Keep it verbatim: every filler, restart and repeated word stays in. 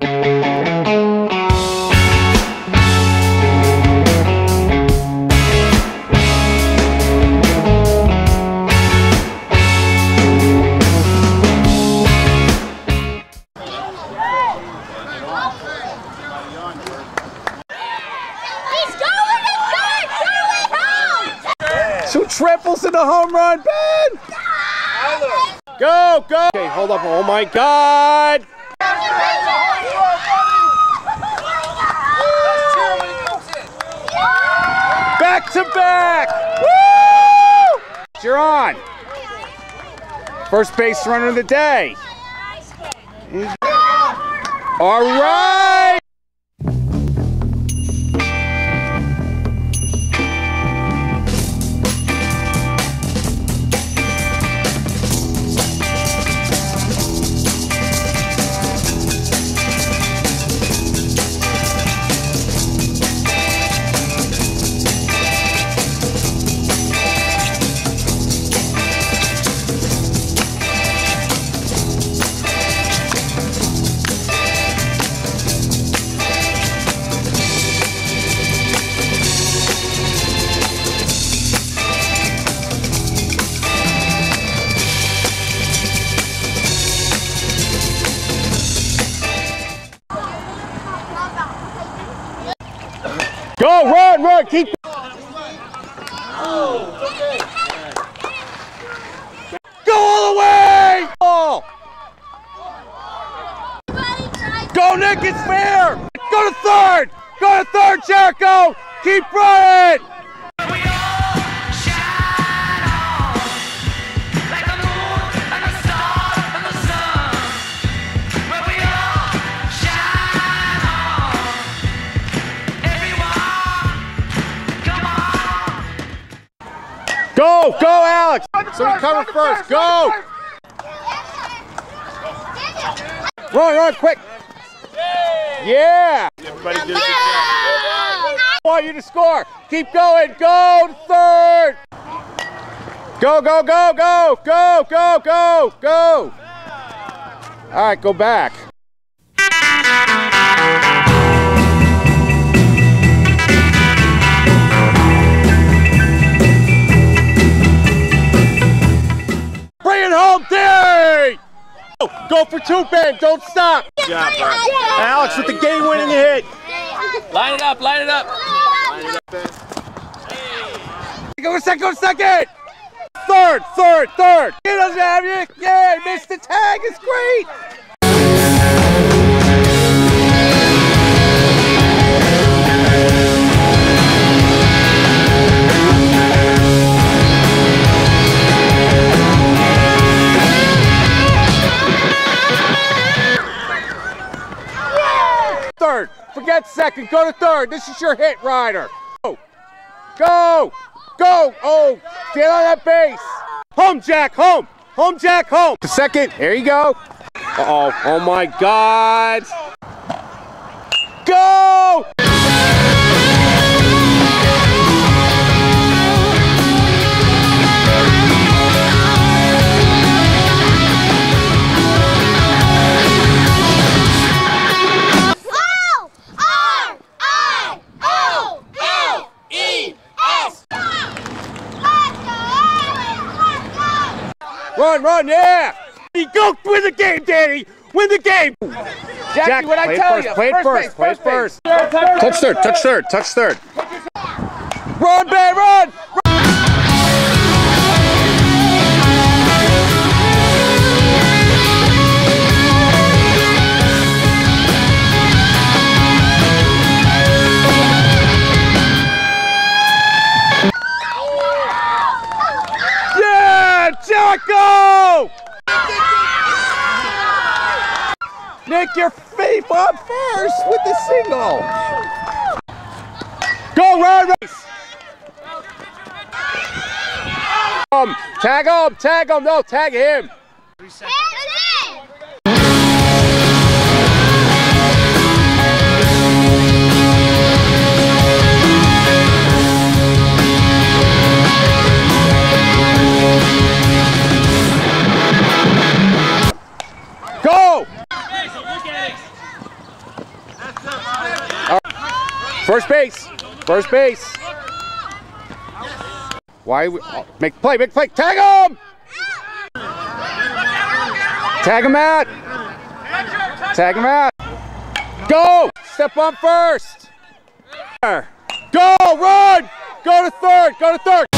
Two triples in the home run, Ben! Go, go! Okay, hold up. Oh my God! Back to back! Woo! You're on. First base runner of the day. All right! Go, run, run, keep. Go all the way! Ball. Go, Nick, it's fair! Go to third! Go to third, Jericho! Keep running! Go, go, Alex! So we cover first. Go! Run, run, quick! Yeah! Everybody did a good job. I want you to score. Keep going. Go to third. Go, go, go, go, go, go, go, go. All right, go back. Bring it home, Terry! Go for two, Ben. Don't stop. Good job, bro. Alex with the game-winning hit. Line it up, line it up. Line it up, Ben. Go to second, go to second. Third, third, third. He doesn't have you. Yeah, he missed the tag. It's great. Third. Forget second. Go to third. This is your hit, Ryder. Go. Go. Go. Oh, get on that base. Home, Jack. Home. Home, Jack. Home. To second. There you go. Uh-oh. Oh, my God. Go. Run, run, yeah! Go win the game, Danny! Win the game! Jackie, Jack, what I tell you? Play it first, play it first. Touch third, touch third, touch third. Run, Ben, run! Jericho! Nick, your feet up first with the single. Go, run, race. Um, tag him, tag him, no, tag him. Go! First base. First base. Why? We, oh, make play, make play. Tag him! Tag him out. Tag him out. Go! Step on first. Go! Run! Go to third! Go to third!